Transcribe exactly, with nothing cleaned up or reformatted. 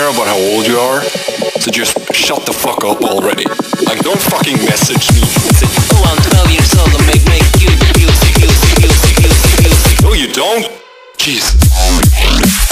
care about how old you are, so just shut the fuck up already. Like, don't fucking message me. Oh, I'm twelve years old and make make music, music, music, music, music, music. No, you don't. Jeez.